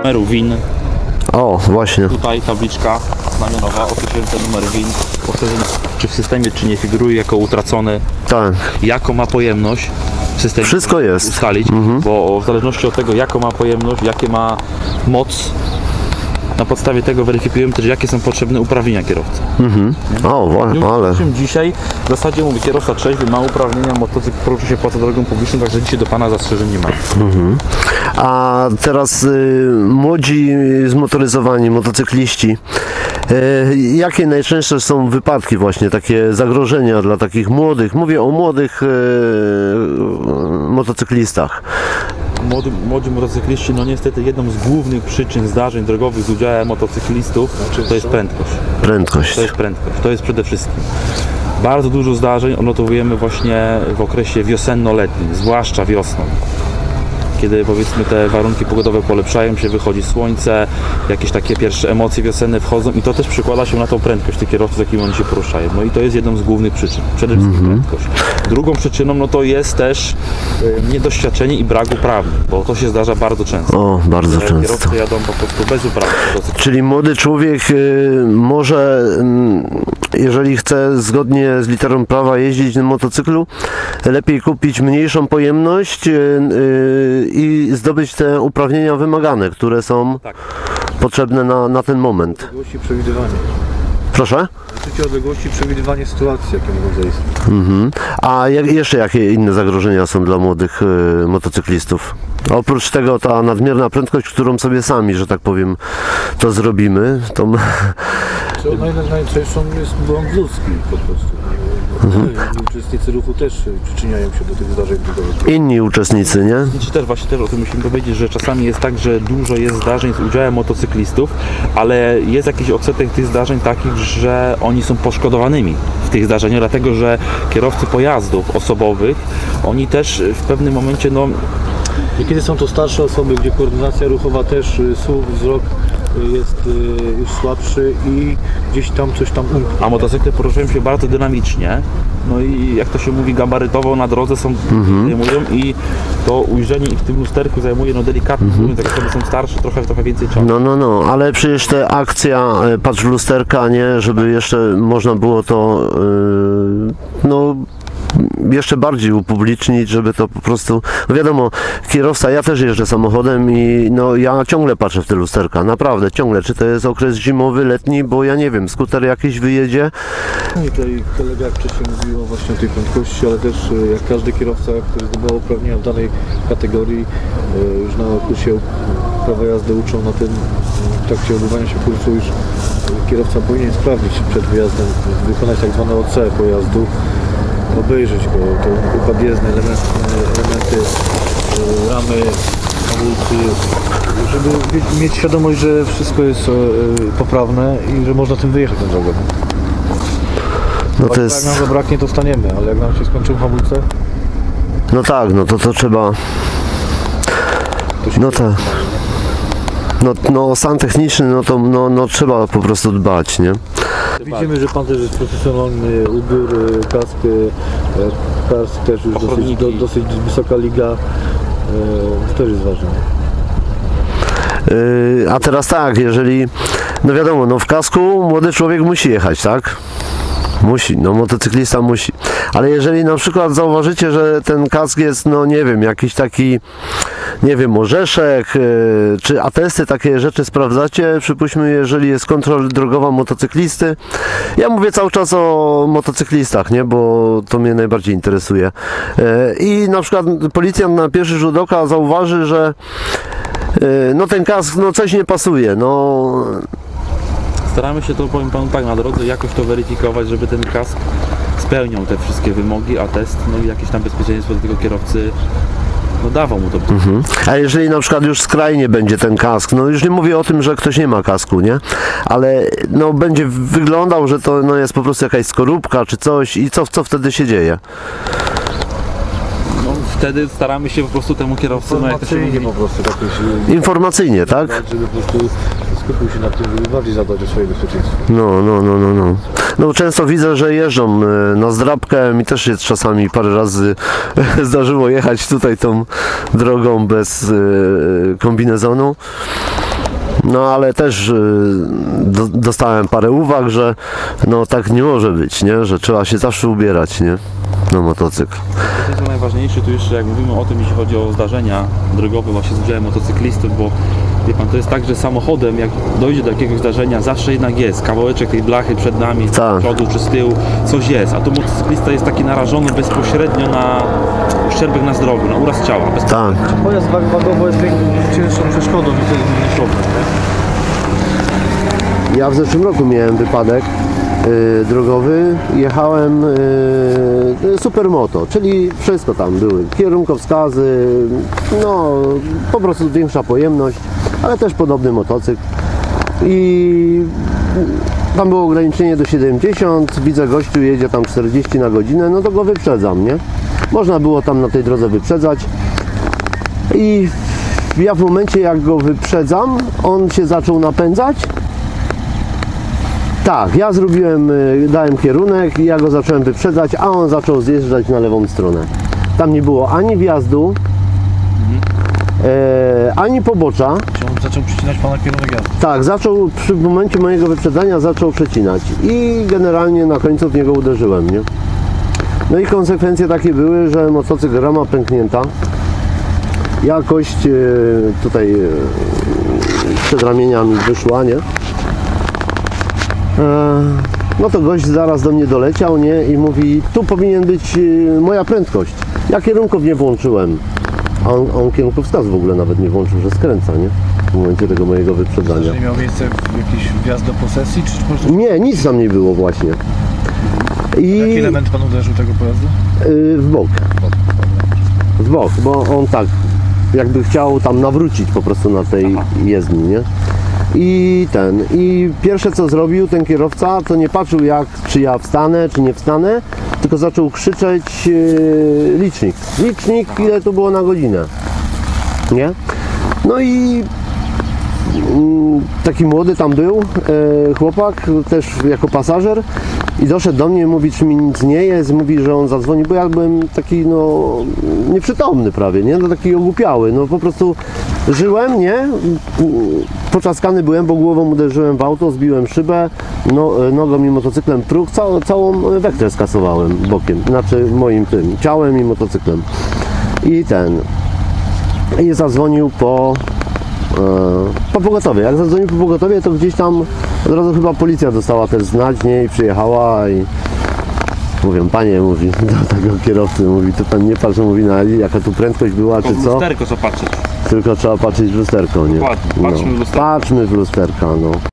numeru WIN. O, właśnie. Tutaj tabliczka znamionowa, określająca numer WIN. Czy w systemie, czy nie figuruje jako utracony. Tak. Jaką ma pojemność w systemie. Wszystko jest. Ustalić, bo w zależności od tego, jaką ma pojemność, jakie ma moc, na podstawie tego weryfikujemy też, jakie są potrzebne uprawnienia kierowcy. Ale... Dzisiaj w zasadzie mówię, kierowca trzeźwy ma uprawnienia, motocykl poruszy się poza drogą publiczną, także dzisiaj do Pana zastrzeżeń nie ma. A teraz młodzi zmotoryzowani motocykliści, jakie najczęstsze są wypadki właśnie, takie zagrożenia dla takich młodych, mówię o młodych motocyklistach. Młodzi motocykliści, no niestety jedną z głównych przyczyn zdarzeń drogowych z udziałem motocyklistów to jest prędkość. To jest przede wszystkim. Bardzo dużo zdarzeń odnotowujemy właśnie w okresie wiosenno-letnim, zwłaszcza wiosną. Kiedy powiedzmy te warunki pogodowe polepszają się, wychodzi słońce, jakieś takie pierwsze emocje wiosenne wchodzą i to też przekłada się na tą prędkość tych kierowców, z jakimi oni się poruszają. No i to jest jedną z głównych przyczyn, przede wszystkim prędkość. Drugą przyczyną no to jest też niedoświadczenie i brak uprawnień, bo to się zdarza bardzo często. O, bardzo często. Kierowcy jadą po prostu bez uprawnień. Czyli młody człowiek może, jeżeli chce zgodnie z literą prawa jeździć na motocyklu, lepiej kupić mniejszą pojemność i zdobyć te uprawnienia wymagane, które są potrzebne na ten moment. Odległości przewidywanie. Proszę? Szybkie odległości przewidywanie sytuacji, jakie mogą zaistnieć. A jeszcze jakie inne zagrożenia są dla młodych motocykistów? Oprócz tego ta nadmierna prędkość, którą sobie sami, że tak powiem, to zrobimy. Najczęstszą jest błąd ludzki po prostu. Uczestnicy ruchu też przyczyniają się do tych zdarzeń drogowych. Inni uczestnicy, nie? Też o tym musimy powiedzieć, że czasami jest tak, że dużo jest zdarzeń z udziałem motocyklistów, ale jest jakiś odsetek tych zdarzeń takich, że oni są poszkodowanymi w tych zdarzeniach, dlatego że kierowcy pojazdów osobowych, oni też w pewnym momencie, no... Kiedy są to starsze osoby, gdzie koordynacja ruchowa też, słuch, wzrok jest już słabszy i gdzieś tam coś tam umknie. A motocykle poruszają się bardzo dynamicznie, no i jak to się mówi, gabarytowo na drodze są, zajmują i to ujrzenie ich w tym lusterku zajmuje no delikatnie, tak jak są starsze, trochę więcej czasu. No, ale przecież ta akcja patrz w lusterka, nie, żeby jeszcze można było to jeszcze bardziej upublicznić, żeby to po prostu, no wiadomo, kierowca, ja też jeżdżę samochodem i no ja ciągle patrzę w te lusterka, naprawdę, ciągle, czy to jest okres zimowy, letni, bo ja nie wiem, skuter jakiś wyjedzie. I tutaj kolega wcześniej mówił właśnie o tej prędkości, ale też jak każdy kierowca, który zdobywał uprawnienia w danej kategorii, już na kursie prawa jazdy uczą na tym, w trakcie odbywania się kursu już kierowca powinien sprawdzić przed wyjazdem, wykonać tak zwane OC pojazdu, obejrzeć go, to układ jezdny, elementy, ramy, hamulcy, żeby mieć świadomość, że wszystko jest poprawne i że można tym wyjechać na drogę. No to jest... Jak nam zabraknie, to staniemy, ale jak nam się skończył hamulce? No tak, no to trzeba... No tak. No stan techniczny, no trzeba po prostu dbać, nie? Widzimy, że pan też jest profesjonalny, ubiór, kask też już dosyć wysoka liga, to też jest ważne. A teraz tak, jeżeli, no wiadomo, no w kasku młody człowiek musi jechać, tak? Musi, no motocyklista musi. Ale jeżeli na przykład zauważycie, że ten kask jest, no nie wiem, jakiś taki, nie wiem, orzeszek, czy atesty, takie rzeczy sprawdzacie, przypuśćmy, jeżeli jest kontrola drogowa motocyklisty. Ja mówię cały czas o motocyklistach, nie, bo to mnie najbardziej interesuje. I na przykład policjant na pierwszy rzut oka zauważy, że no ten kask, no coś nie pasuje, no... Staramy się to, powiem panu tak, na drodze jakoś to weryfikować, żeby ten kask spełniał te wszystkie wymogi, a test, no i jakieś tam bezpieczeństwo do tego kierowcy, no dawał mu to. A jeżeli na przykład już skrajnie będzie ten kask, no już nie mówię o tym, że ktoś nie ma kasku, nie? Ale no będzie wyglądał, że to no, jest po prostu jakaś skorupka czy coś i co wtedy się dzieje? No wtedy staramy się po prostu temu kierowcy, no jak to się mówi, po prostu tak informacyjnie, tak? Żeby po prostu skupił się na tym, żeby bardziej zadbać o swoje bezpieczeństwo. No często widzę, że jeżdżą na zdrabkę, mi też się czasami parę razy zdarzyło jechać tutaj tą drogą bez kombinezonu. No ale też dostałem parę uwag, że no tak nie może być, nie? Że trzeba się zawsze ubierać, nie? Na motocykl. To jest najważniejsze tu jeszcze, jak mówimy o tym, jeśli chodzi o zdarzenia drogowe właśnie z udziałem motocyklistów, bo wie pan, to jest tak, że samochodem, jak dojdzie do jakiegoś zdarzenia, zawsze jednak jest kawałeczek tej blachy przed nami, Tak. z przodu czy z tyłu, coś jest, a tu motocyklista jest taki narażony bezpośrednio na uszczerbek na zdrowiu, na uraz ciała. Tak. Pojazd wagowo jest cięższą przeszkodą i to jest główny problem, nie? Ja w zeszłym roku miałem wypadek drogowy. Jechałem supermoto, czyli wszystko tam były. Kierunkowskazy, no po prostu większa pojemność, ale też podobny motocykl. I tam było ograniczenie do 70, widzę gościu jedzie tam 40 na godzinę, no to go wyprzedzam, nie? Można było tam na tej drodze wyprzedzać. I ja w momencie jak go wyprzedzam, on się zaczął napędzać. Tak, ja zrobiłem, dałem kierunek i ja go zacząłem wyprzedzać, a on zaczął zjeżdżać na lewą stronę. Tam nie było ani wjazdu, ani pobocza. Czy on zaczął przycinać pana kierunek jazdy? Tak, zaczął przy momencie mojego wyprzedzania zaczął przecinać i generalnie na końcu w niego uderzyłem, nie? No i konsekwencje takie były, że motocykl rama pęknięta. Jakość tutaj przed ramieniami wyszła, nie? No to gość zaraz do mnie doleciał, nie? I mówi, tu powinien być moja prędkość. Ja kierunków nie włączyłem. A on kierunkowskaz w ogóle nawet nie włączył, że skręca, nie? W momencie tego mojego wyprzedzania. Czy miał miejsce jakiś wjazd do posesji, czy po prostu... Nie, nic tam nie było właśnie. I Jaki element pan uderzył tego pojazdu? w bok. W bok, bo on tak jakby chciał tam nawrócić po prostu na tej jezdni, nie? I pierwsze co zrobił ten kierowca, to nie patrzył czy ja wstanę, czy nie wstanę, tylko zaczął krzyczeć licznik, ile to było na godzinę, nie? No i taki młody tam był chłopak, też jako pasażer i doszedł do mnie i mówi, czy mi nic nie jest, mówi, że on zadzwoni, bo ja byłem taki no nieprzytomny prawie, nie? No taki ogłupiały, no po prostu żyłem, nie? Poczaskany byłem, bo głową uderzyłem w auto, zbiłem szybę, nogą i motocyklem próg, całą wektrę skasowałem bokiem, znaczy moim tym ciałem i motocyklem. I zadzwonił po pogotowie. Jak zadzwonił po pogotowie, to gdzieś tam od razu chyba policja dostała też znać, nie? I przyjechała i mówią, panie, mówi do tego kierowcy, mówi, to pan nie patrzy, mówi, na jaka tu prędkość była, czy co? Lusterko co patrzeć. Tylko trzeba patrzeć w lusterko, nie? Dokładnie. Patrzmy w lusterko. Patrzmy w lusterka, no.